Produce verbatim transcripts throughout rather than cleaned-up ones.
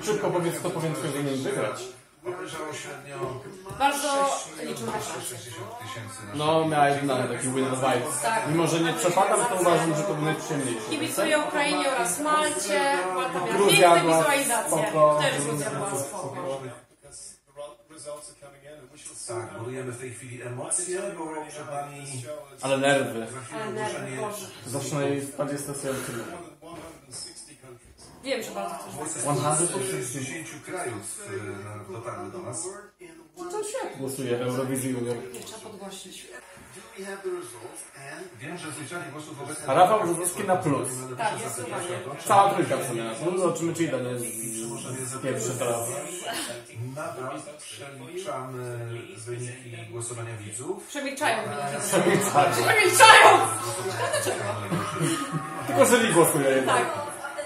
Szybko powiedz, kto powinien powinien wygrać. Obejrzało średnio Bardzo liczą na sześćdziesiąt tysięcy. No, miała jedna taki win vibes. Tak. Mimo, że nie przepadam, to uważam, że to był najprzyjemniejszy. Kibicuję Ukrainie oraz Malcie. Malta miała Gruzja piękne była wizualizacje. spoko. Też Gruzja była spoko. Tak, budujemy w tej chwili emocje, bo przed nami Ale nerwy. Ale nerwy, Boże. Zacznę jej spać stacjonarnie. Wiem, że bardzo chcesz. wojska sto z sześćdziesięciu krajów e, dotarły do nas. To świetnie. Głosuję w Eurowizji Junior. Nie trzeba podgłosić. Wiem, że zliczanie głosów obecnie... A Rafał Brzozowski na plus. Tak, zdecydowanie. Cała trójka w sumie na plus. Zobaczymy, czy Ida nie jest pierwszy teraz. Nadal przeliczamy wyniki głosowania widzów. Przemilczają wyniki. Przemilczają. Przemilczają! Dlaczego? Tylko że głosuje jednak. Tak.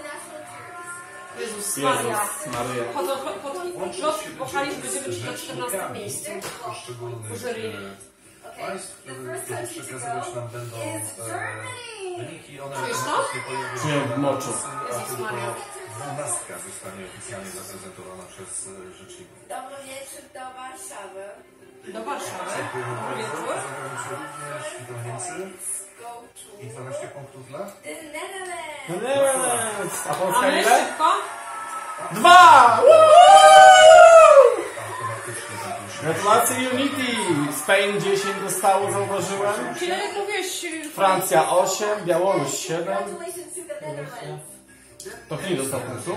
Jezus Maria. Jezus Maria. Chodzą pod, pod, pod lot pochwalić, że będziemy na czternastym miejscu. Poszczególnych Jury. państw, które przekazywać nam będą e, wyniki. One Czujesz to? Czuję w moczu. Jezus Maria. dwunastka zostanie oficjalnie zaprezentowana przez e, rzeczników. Dobry wieczór do Warszawy. Do Warszawy. Dobry wieczór. Zagrają się również i to Niemcy. I dwanaście punktów dla? The Netherlands. No nie, a A Polska my ile? szybko? Dwa! Automatycznie zakończymy. Gratulacje Unity! Spain dziesięć dostało, zauważyłem. Czyli jak mówiłeś... Francja osiem, Białoruś siedem. Congratulations to the Netherlands. To kto nie dostał punktu?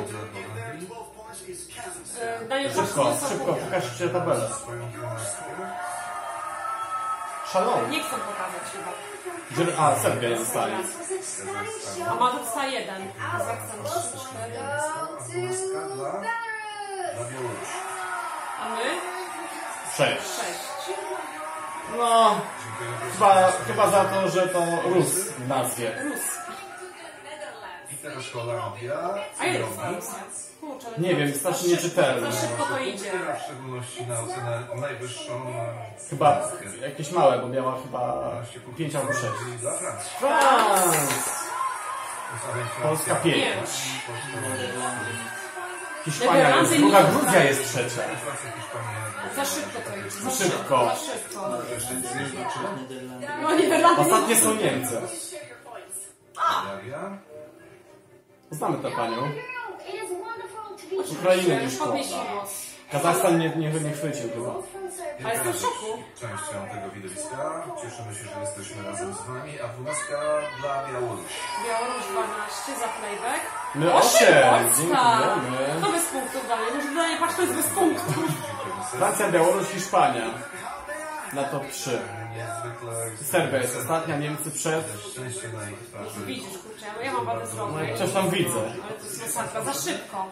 e, Daniel Szybko, Paczko szybko, pokażcie tabelę. Swoją dwunastkę. Szalony. Nie chcą pokazać chyba. Gdzie- A, Serbia nie dostali. A Malta dostała jeden. Kazachstan trzy, cztery. Dwunastka dla? Dla Białorusi. A my? Sześć. Sześć. No, chyba, chyba za to, że to Rus w nazwie. Rus. I teraz Holandia. A ile Robi. dostała Rosja? Kurczę, ale Nie to- wiem, za strasznie szybko- nieczytelne. Za szybko to idzie. W szczególności na ocenę najwyższą. Chyba jakieś małe, bo miała chyba pięć albo sześć. I dla Francji. Franc! Zostawiam Polska Francja. pięć. Pięć. Hiszpania jest druga, Gruzja jest trzecia. Francja, Hiszpania. Za szybko to idzie. Za Szybko. Za szybko. Jeszcze zjednoczy. No Niderlandy. Ostatnie są Niemcy. Mołdawia. Znamy tę panią. It is wonderful to be Ukrainę nie Podnieś szkoda. głos. Kazachstan nie, nie, nie chwycił chyba. A jestem w szoku. Częścią tego widowiska. Cieszymy się, że jesteśmy razem z wami. A dwunastka dla Białorusi. Białoruś dwanaście za playback. My Osiem, osiem! Polska! Dziękujemy. To bez punktów dalej. Może dalej patrz, to jest bez punktów. Francja, Białoruś, Hiszpania. Na top trzy. Niezwykle Serbia jest ostatnia, Niemcy przed. szczęście na ich twarzy. Widzisz, kurczę, ja- ja mam wadę wzroku. Coś tam widzę. Ale to jest masakra, za szybko.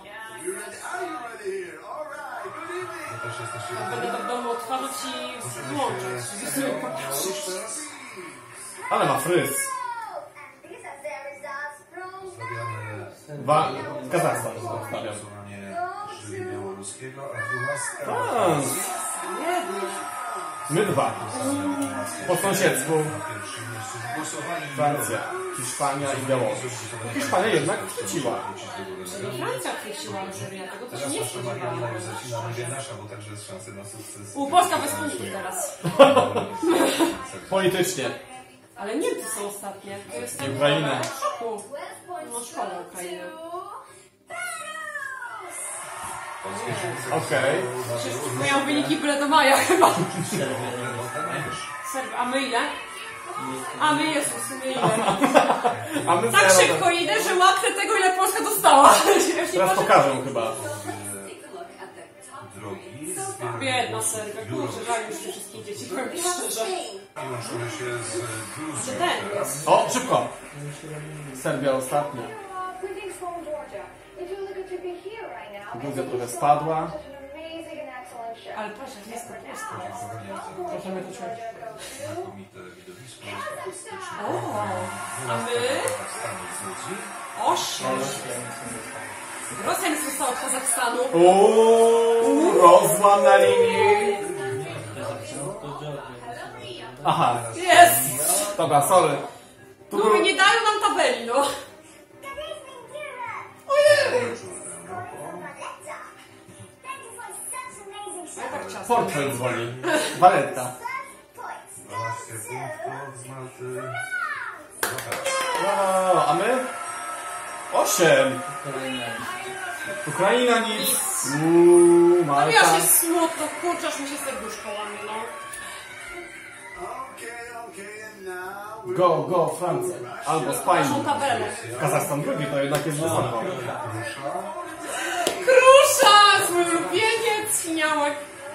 To też jesteście Będę to w domu odtwarzać i włączać. Białoruś teraz. Ale ma fryz. Stawiamy Wa Kazachstan zostawiam. głosowanie jury białoruskiego, a dwunastka Franc. My dwa. Po sąsiedztwu pierwszym miejscu w głosowaniu. Francja, Hiszpania i Białoruś. Hiszpania jednak chwyciła. Francja chwyciła jury, ja tego też Teraz nie nasza Marina już spodziewałam. zacina nogę nasza, bo także jest szansa na sukces. U, Polska bez punktów teraz. Politycznie. Ale Niemcy są ostatnie. To jest I Ukraina. w szoku. No szkoda Ukrainy. Okej. Moją wyniki byle do maja chyba. Serbia. A my ile? A my Jezus, my ile? A my Tak zero. szybko idę, że łapkę tego, ile Polska dostała. Teraz pokażę chyba. Drogi. Biedna Serbia, kurczę, żal już tych wszystkich dzieci, powiem szczerze. Łączymy się z Gruzją Ten teraz. O, szybko! Serbia ostatnia. Gruzja trochę spadła. Ale proszę, jest to prosto. Proszę mnie to czuć. Znakomite widowisko. O, a my? Osiem. Rosja nie została od Kazachstanu. Uuu, rozłam na linii. Aha, Jest! dobra, sorry. Tu No był... i nie dają nam tabeli, no. Ja tak ciasto. Portfel dzwoni. Waletta. dwanaście punktów z Malty. Dobra. Wow, a my? Osiem. Ukraina nic. Uuu, No mi Malta. aż jest smutno, kurczę, aż mi się serduszko łamie, no. Go, go, Francja. Albo Naszą Spajni. tabelę. Kazachstan drugi, to jednak jest wysoko. Rusza. Krusza! Mój ulubieniec, śmiałek.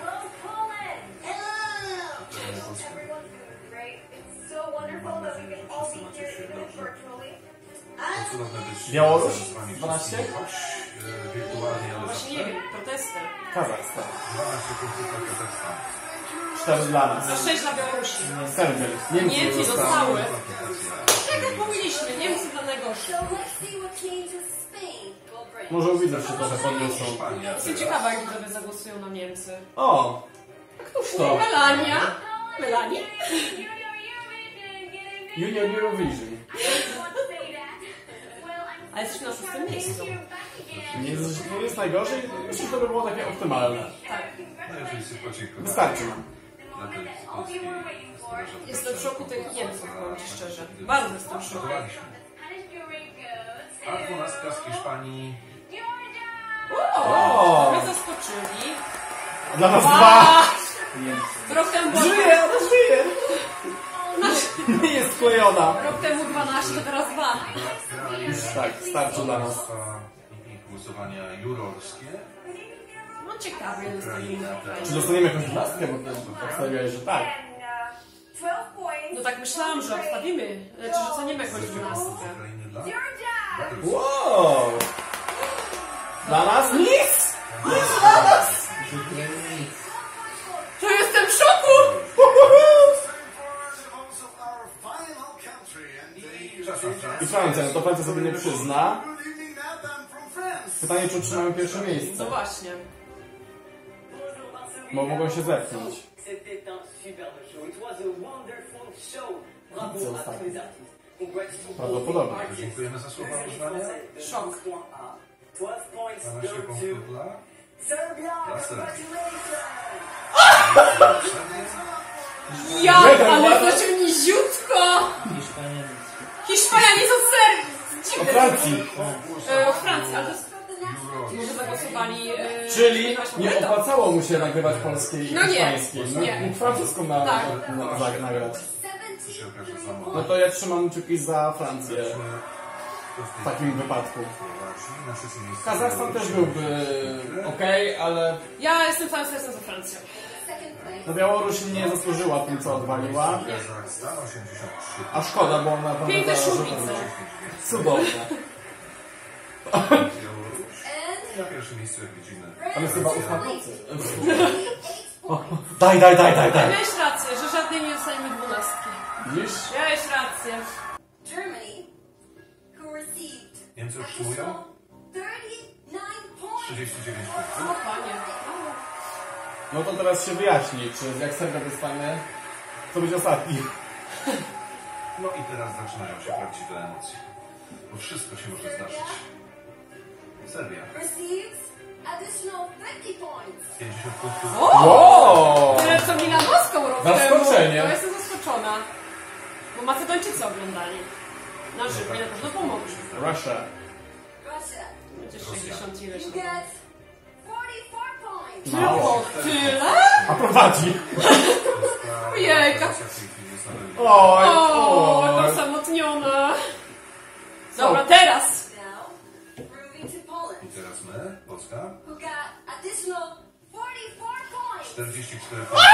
Cudowne być Białoruś? z wami dwanaście? wszystkimi, choć, e, wirtualnie, ale Właśnie nie zawsze. wiem, protesty. Kazachstan. dwanaście punktów dla Kazachstanu. cztery dla nas. Na sześć dla Białorusi. Serbia. Niemcy Niemcy zostały. dostały. Tak jak mówiliśmy, Niemcy dla najgorszych. So let's see what came to Spain. Will bring. Może widzę się trochę podniosą. Jestem ciekawa, jak widzowie zagłosują na Niemcy. O! Któż to? Melania? Melanie? Junior Eurovision. A jesteśmy na szóstym miejscu. Nie jest, nie jest najgorzej, jeśli to by było takie optymalne. Tak. No jeżeli się podziękować Wystarczy. dla tej polskiej straży. Jestem w szoku tych Niemców, powiem ci szczerze. Bardzo jestem w szoku. Zachowaliśmy. A dwunastka z Hiszpanii. O! Mnie zaskoczyli. Dla nas Dwa! dwa! Rok temu było... Żyje, ona żyje! Nie jest sklejona. Rok temu dwanaście, to teraz dwa. Już tak, starczy dla nas. I głosowania jurorskie. No ciekawie dostaniemy. Czy dostaniemy jakąś dwunastkę? Bo ty obstawiałeś, że tak. No tak myślałam, że obstawimy, lecz że dostaniemy jakąś dwunastkę. Ukrainy dla Wow! Dla nas nic! Nic dla nas! To jestem w szoku! I Francja, no to Francja sobie nie przyzna. Pytanie, czy utrzymają pierwsze miejsce. No właśnie. Bo mogą się zepchnąć. C'était un superbe show. It was a wonderful show. Bravo Co à tous ostatnio? les artistes. Congratulations. Prawdopodobnie. Dziękujemy za słowa uznania. Szok. twelve points dwanaście go to punktów dla Serbia. Dla Serbii. Congratulations. Ja, Mega ale ładne. jesteśmy niziutko! Hiszpania nie są Serbii! O Dziwne. Francji. E, od Francji, ale to jest... Jurorskie. Może zagłosowali... E, Czyli na nie Szweda. opłacało mu się nagrywać polskiej i No nie, hiszpańskiej. nie. Mógł francuską na, Tak. na, na, na, nagrać. To się okaże za No moment. to ja trzymam kciuki za Francję w takim wypadku. Na trzecim miejscu. Kazachstan też byłby ok, ale Ja jestem całym sercem za Francją. no Białoruś nie zasłużyła tym, co odwaliła. Kazachstan osiemdziesiąt trzy. A szkoda, bo ona Piękne pamiętała, że szubnice. cudowne. Białoruś. I na pierwszym miejscu, jak widzimy, On jest chyba ósma nocy. Daj, daj, daj, daj, daj. Miałeś rację, że żadnej nie dostaniemy dwunastki. Widzisz? Miałeś rację. Germany, who received Niemcy otrzymują additional thirty-nine points. trzydzieści dziewięć O punktów. panie. No to teraz się wyjaśni, czy jak Serbia dostanie, to będzie ostatni. No i teraz zaczynają się prawdziwe emocje. Bo wszystko się może zdarzyć. Serbia. Receives additional fifty points. pięćdziesiąt punktów. Wow! Tyle co Milanowską rok temu. Zaskoczenie. To jestem zaskoczona. Bo Macedończycy oglądali. Na żywo mi na pewno pomogli. Russia. Russia, Będzie sześćdziesiąt ileś. you get forty-four points. Tylko tyle? A prowadzi. Ojejka. Oj, O, oj. osamotniona. Dobra, teraz. Now, moving to Poland, I teraz my, Polska. who got additional forty-four points. czterdzieści cztery punkty.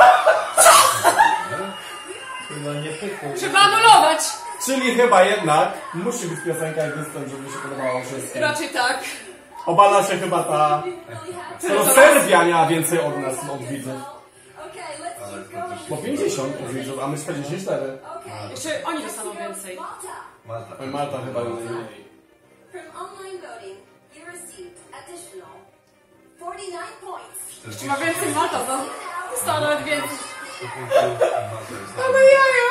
Trzeba anulować. Czyli chyba jednak musi być piosenka i występ, żeby się podobało wszystkim. Raczej tak. Obala się chyba ta... Really happy. To Serbia miała więcej od nas, od widzów. Okay, let's keep going. Po pięćdziesiąt od widzów, a my czterdzieści cztery. Okay. Jeszcze oni dostaną więcej. Malta. Malta. Oj, Malta chyba najmniej. From online voting, you received additional forty-nine points. Czy ma więcej Malta? No, dostała nawet więcej. Ale Jaja.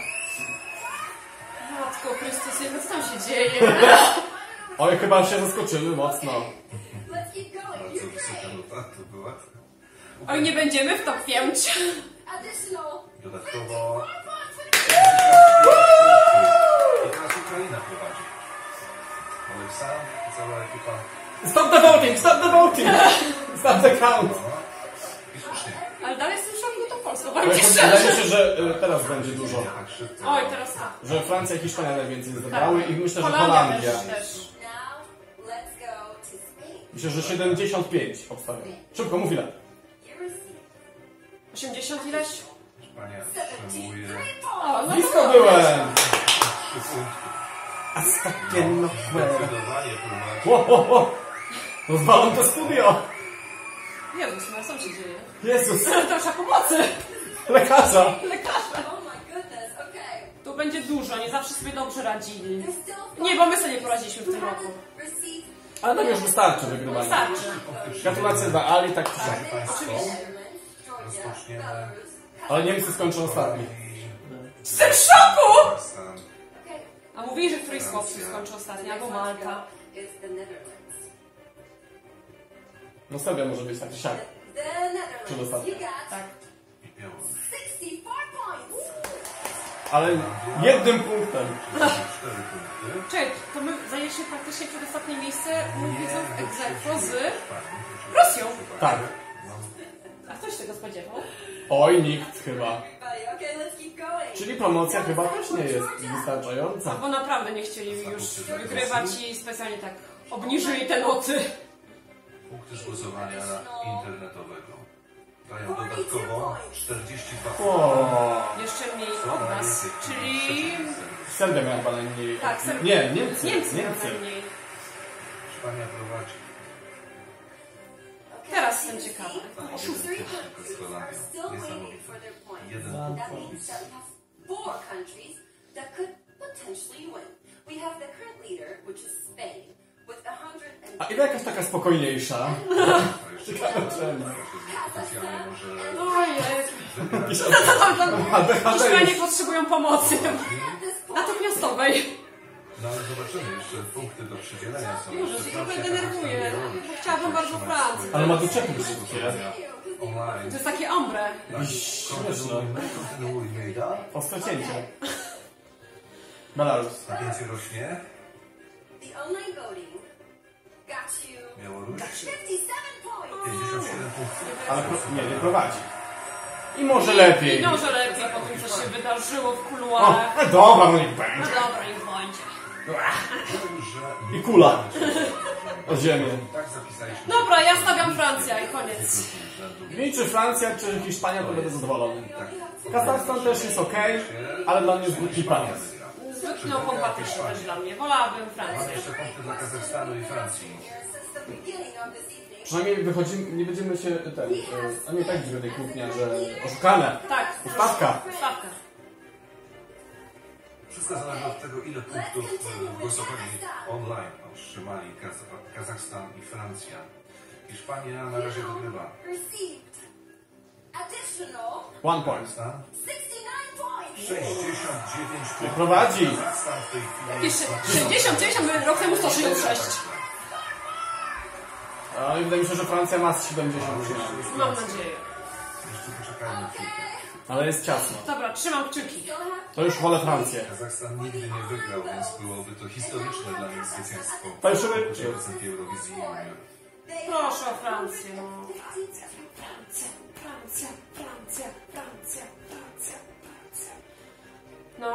Matko Chrystus, jedno, co tam się dzieje? Oj, chyba się zaskoczyły mocno. Let's keep going. Bardzo Ukraine. wysoka nuta to była. Oj, nie będziemy w top pięć. Additional Dodatkowo... I teraz Ukraina prowadzi. Oleksa, cała ekipa. Stop the voting! Stop the voting! Stop the count! I słusznie. Ale dalej jestem w szoku, to Polską. Ale Powiem ci Wydaje szczerze. się, że y, teraz będzie dużo. Tak szybko. Oj, teraz tak. Że Francja i Hiszpania najwięcej zdobywały i myślę, że Holandia Holandia. też, też. now. Let's go to Spain. Myślę, że siedemdziesiąt pięć obstawiam. Szybko, mów ile. You receive osiemdziesiąt ileś? Hiszpania przyjmuje seventy-three O, points. no Blisko to... byłem! trzy punkty. Astakienno Zdecydowanie prowadzi. Ło, ło, ło! Rozwalam to studio! Jezus, no co się dzieje? Jezus! Troszkę pomocy! Lekarza! Lekarza! Oh my goodness. Okay. Tu będzie dużo, nie zawsze sobie dobrze radzili. There's still Nie, bo my sobie nie poradziliśmy w we tym roku. haven't received Ale nam już wystarczy wygrywania. Wystarczy. Gratulacje dla Ali, tak czy siak. Państwo Oczywiście. Georgia, rozpoczniemy. Belarus. Ale Niemcy skończą ostatni. Jestem w szoku! Kazakhstan. Okay. A mówili, że któryś z chłopców skończy ostatni, albo Malta. Is the Netherlands. No Serbia może być tak czy siak. The Netherlands. Przedostatnia. You got Tak. I Białoruś. sixty-four points. Ale jednym punktem. cztery punkty. Czekaj, to my zajęliśmy praktycznie przedostatnie miejsce u widzów ex aequo z Hiszpanii, Rosją. Tak. A ktoś tego spodziewał? Oj, nikt chyba. Everybody, okay, let's keep going. Czyli promocja chyba też nie jest wystarczająca. Bo naprawdę nie chcieli już wygrywać i specjalnie tak obniżyli te noty. Punkty z głosowania internetowego. Dają dodatkowo czterdzieści dwa punkty. O, Jeszcze mniej od nas, czyli... Serbia miała chyba najmniej. Tak, Serbia. Nie, Niemcy. Niemcy miał Niemcy. najmniej. Hiszpania prowadzi. Teraz jestem ciekawa. Three countries Holandia. are still waiting Niesamowite. for their points. Jeden That punkt. means that we have four countries that could potentially win. We have the current leader, which is Spain, with one hundred A ile jakaś taka spokojniejsza? A jeszcze Ciekawe czemu. potencjalnie może Ojej. A D H D Hiszpanie już. potrzebują pomocy this point. natychmiastowej. No ale zobaczymy, jeszcze punkty do przydzielenia są. Boże, Jeszcze się trochę Francja, denerwuję. Białoruś. Chciałabym bardzo Francję. Ale ma doczepić szybkie. Online. To jest takie ombre. Tak, Śmieszne. kontynuujmy, kontynuujmy i da. Ostre cięcie. Belarus. Napięcie rośnie. The online voting got you Białoruś. fifty-seven points. pięćdziesiąt siedem punktów. Ale pro, nie, nie prowadzi. I może lepiej. I może lepiej po tym, co się wydarzyło w O, kuluarach. no dobra, no niech No będzie. dobra, niech będzie. Że I kula. O ziemię. tak zapisaliśmy. Dobra, ja stawiam Francję i koniec. I czy Francja, czy Hiszpania, to będę zadowolony. Kazachstan też jest ok, ale dla mnie jest głupi paniec. Zbyt neokompatyczny też dla mnie. Wolałabym Mam Francję. jeszcze punkty dla Kazachstanu i Francji. Since the beginning of this evening, Przynajmniej wychodzimy, nie będziemy się ten, e, a nie tak dziwię tej kłótnia, że oszukane. Tak. Stawka. Stawka. Wszystko zależy od tego, ile punktów e, głosowali online otrzymali Kaz- Kazachstan i Francja. Hiszpania na razie wygrywa. received additional One point. Kazachstan sixty-nine points. sześćdziesiąt dziewięć punktów. Prowadzi. Kazachstan w tej chwili Jakieś sześćdziesiąt dziewięć, a my rok temu sto sześćdziesiąt sześć. Ale wydaje mi się, że Francja ma z siedemdziesiąt przynajmniej. Mam nadzieję. Jeszcze poczekajmy chwilkę. Ale jest ciasno. Dobra, trzymam kciuki. To już wolę Francję. Kazachstan nigdy nie wygrał, więc byłoby to historyczne dla nich zwycięstwo. Fałszywy w czy? piosenki Eurowizji Junior. Proszę o Francję, no. Francja, Francja, Francja, Francja, Francja, Francja, Francja. No,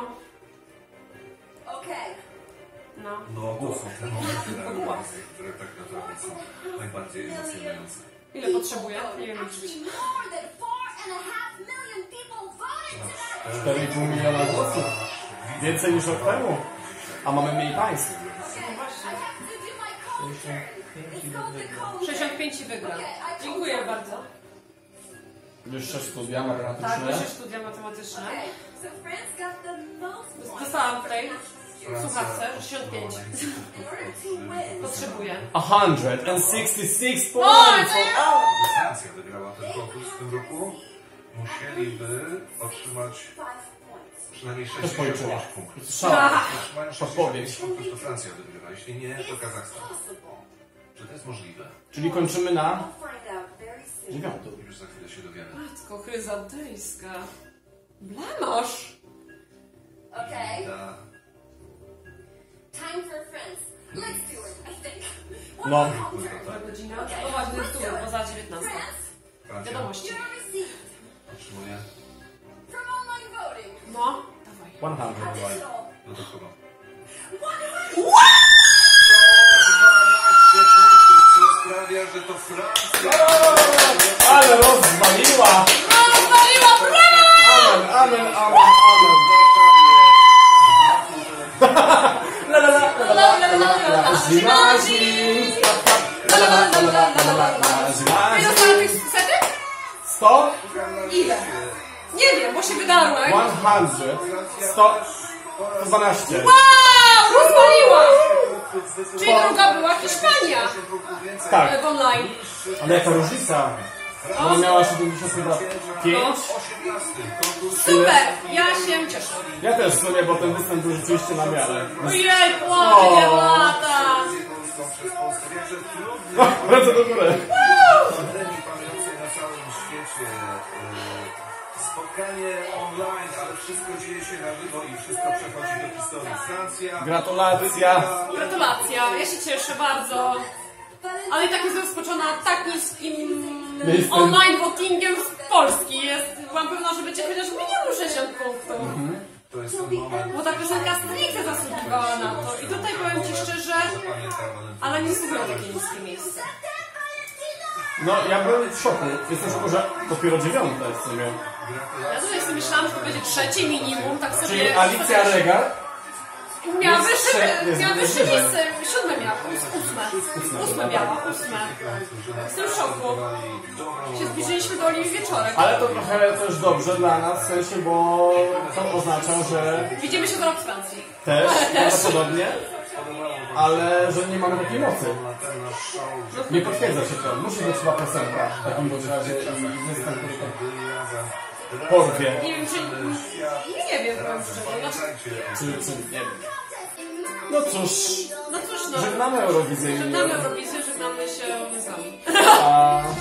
Okay. no. No, to są te momenty na Eurowizji, które tak naprawdę są najbardziej emocjonujące. Ile potrzebuję? Nie wiem liczyć. Actually, more than four and a half million people voted tonight. cztery i pół miliona głosów. Więcej niż rok temu. A mamy mniej państw. No I właśnie. have to do my code turn. It's called the code sześćdziesiąt pięć i wygra. Dziękuję bardzo. Wyższe studia Tak, matematyczne. wyższe studia matematyczne. Okay, so France got the most points. Dostałam tutaj Francja słuchawce, sześćdziesiąt pięć. otrzymała najwięcej punktów In order od, to y, win, Potrzebuję. sto sześćdziesiąt sześć O, points. Gdyby Francja wygrała ten konkurs w tym roku, musieliby otrzymać five points. przynajmniej Też sześćdziesiąt policzyła. pięć punktów. Strzała. Jeśli mają sześćdziesiąt Podpowiedź. pięć punktów, to Francja wygrywa. Jeśli nie, to Kazachstan. Possible. Czy to jest możliwe? Czyli kończymy na We'll find out very soon. Dziewiąty. Już za chwilę się dowiemy. Matko chryzantejska. Blamasz. Okay. Da. Time for friends. Let's do it, I think. No. Która godzina? No właśnie, jest tu, poza dziewiętnasta. Francja Wiadomości. You're received otrzymuje from online voting. No, dawaj. sto. Additional dodatkowo. Co sprawia, że to Francja. Ale rozwaliła! Rozwaliła brawa! Amen, amen, amen, amen. La la la la la la la la la. Zima, zimska. La la la la la la la la. Zima, Ile zimska. dostała tych setek? sto? Ile? Nie wiem, bo się wydarłem. sto. sto dwanaście. Wow! Rozwaliła! Czyli druga była Hiszpania. Tak, W online. ale jaka różnica? Ona miała siedemdziesiąt pięć. Super! Ja się cieszę. Ja też w sumie, bo ten występ był rzeczywiście na miarę. Ojej, ładnie, lata! No, ręce do góry. Pandemii panującej na całym świecie. e, Spotkanie online, ale wszystko dzieje się na żywo i wszystko przechodzi do historii. Francja. Gratulacja. Gratulacja, ja się cieszę bardzo. Ale i tak jest rozpoczęta tak niskim Miejscem. online votingiem z Polski. Jest, byłam pewna, że będzie chociaż minimum sześćdziesiąt punktów. To jest ten moment. Bo ta piosenka stricte zasługiwała na to. I tutaj powiem Ci szczerze, ale nie słucham takie niskie miejsce. No, ja byłem w szoku. Jestem w szoku, że dopiero dziewiąte w sumie. Ja tutaj sobie myślałam, że to będzie trzecie minimum, tak sobie... Czyli Alicja Regal. Miała jest wyższe, trze- jest miała wyższe wyżej. miejsce, siódme miała, ósme. Ósme miała, ósme. Jestem w szoku. Się zbliżyliśmy do Oliwii Wieczorek. Ale to trochę też dobrze dla nas, w sensie, bo to oznacza, że Widzimy się za rok w Francji. też prawdopodobnie, ale że nie mamy takiej mocy. Nie potwierdza się to. Musi być chyba piosenka w takim bądź razie i występ, który to porwie. Nie wiem, czy... Nie wiem, powiem szczerze. Znaczy, Czy, czy, nie wiem. No cóż, no cóż, no. żegnamy Eurowizję. Żegnamy Eurowizję, żegnamy się z nami. A